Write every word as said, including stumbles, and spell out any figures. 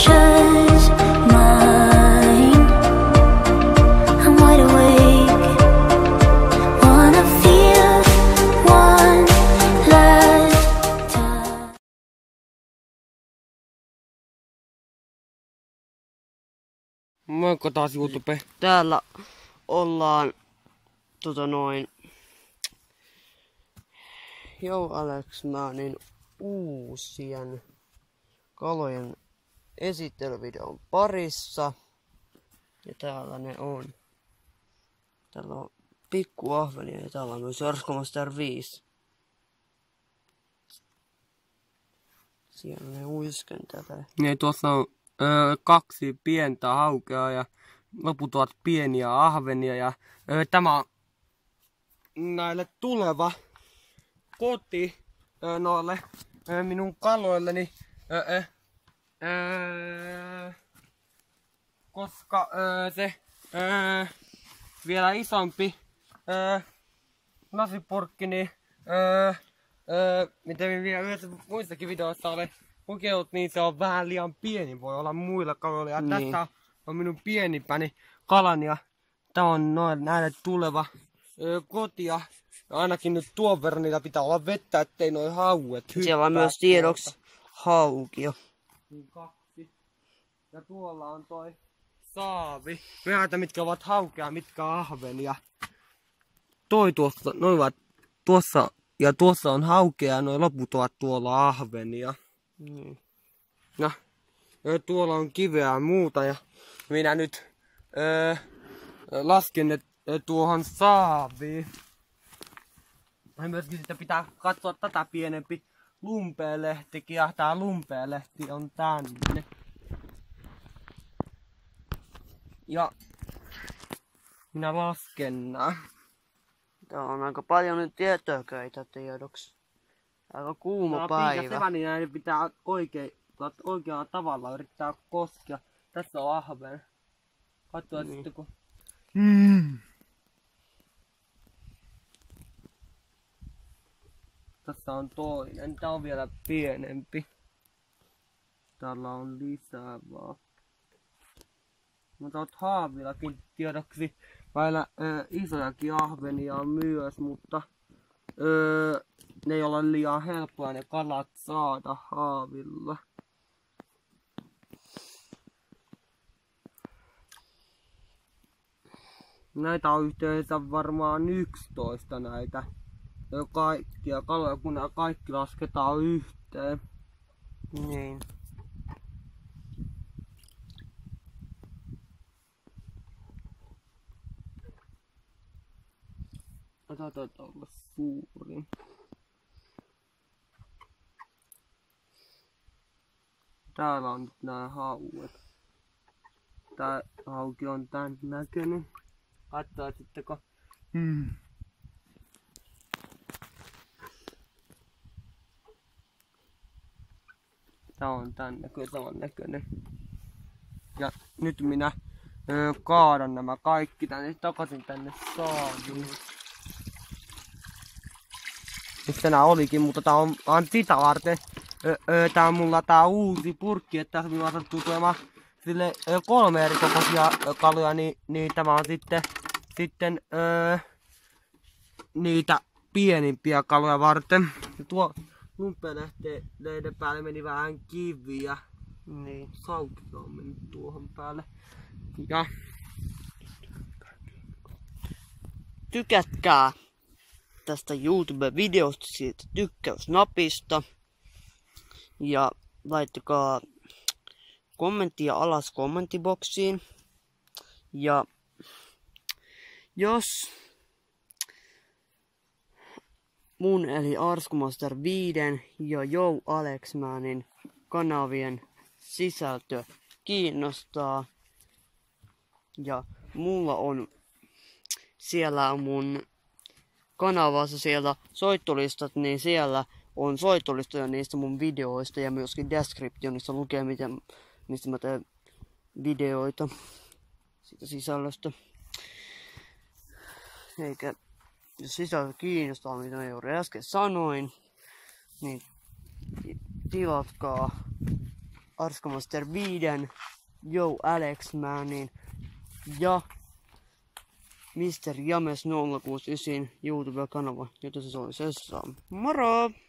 future's mine. I'm wide awake, wanna feel one last time. Moikka taas YouTube. Täällä ollaan tota noin Jou Alexmanin uusien kalojen esittelyvideon parissa. Ja täällä ne on. Täällä on pikku ahvenia ja täällä on myös Arscomaster viisi. Siellä ne uiskentelee. Niin, tuossa on öö, kaksi pientä haukea ja loput ovat pieniä ahvenia. Ja öö, tämä on näille tuleva koti öö, noille öö, minun kaloilleni. Öö, öö, koska öö, se öö, vielä isompi öö, lasipurkki, niin öö, öö, mitä minä vielä yhdessä muissakin videoissa olen kokeillut, niin se on vähän liian pieni, voi olla muilla kaloilla. Ja niin. Tässä on minun pienimpäni kalan ja tämä on noin näille tuleva öö, koti. Ja ainakin nyt tuon verran niillä pitää olla vettä, ettei noin hauet hyppää. Siellä on myös tiedoksi haukio. Niin kaksi. Ja tuolla on toi saavi. Näitä mitkä ovat haukea, mitkä ahvenia. Toi tuossa, noin ovat tuossa ja tuossa on haukea ja noin loput ovat tuolla ahvenia. Niin. Ja, ja tuolla on kiveä ja muuta ja minä nyt öö, lasken ne tuohon saaviin. Ja myöskin sitten pitää katsoa tätä pienempi lumpeelehtikin ja tää lumpeelehti on tänne. Ja minä lasken nää. Täällä on aika paljon nyt tietököitä tiedoksi. Aika kuuma päivä. Niin näiden pitää oikein, oikealla tavalla yrittää koskea. Tässä on ahven. Katsotaan niin. Sitten kun... Mm. Tässä on toinen. Tää on vielä pienempi. Täällä on lisää vaan. Mutta oot haavillakin tiedoksi. Vailla ö, isojakin ahvenia on myös, mutta ö, ne ei ole liian helppoa ne kalat saada haavilla. Näitä on yhteensä varmaan yksitoista näitä kaikkia kaloja, kun nämä kaikki lasketaan yhteen. Niin. Taitaa olla suuri. Täällä on nyt nää hauet. Tää hauki on tän näköinen. Katsotaan sitten kun... Hmm. Tää on tän näköinen, saman näköinen. Ja nyt minä öö, kaadan nämä kaikki tänne takaisin tänne saaviin. Mistä nää olikin, mutta tää on, on sitä varten. Öö, öö, tää on mulla tää uusi purkki, että tässä minua sattuu tulemaan sille öö, kolme eri kokoisia öö, kaloja, niin, niin tämä on sitten, sitten öö, niitä pienimpiä kaloja varten. Ja tuo lumppeleiden päälle meni vähän kiviä. Niin. Sauki on mennyt tuohon päälle. Ja Tykätkää tästä YouTube-videosta, siitä tykkäysnapista. Ja laittakaa kommenttia alas kommenttiboksiin. Ja jos mun eli Arscomaster viisi ja Jou Alexmanin kanavien sisältö kiinnostaa. Ja mulla on siellä on mun kanavassa siellä soittolistat, niin siellä on soittolistoja niistä mun videoista ja myöskin descriptionissa lukee miten, mistä mä teen videoita siitä sisällöstä. Eikä jos sisältö kiinnostaa, mitä mä juuri äsken sanoin, niin tilatkaa Arskamaster viiden, Joe Alex Manin ja mister James nolla kuusi yhdeksän YouTube-kanava, joten se oli se. Moro!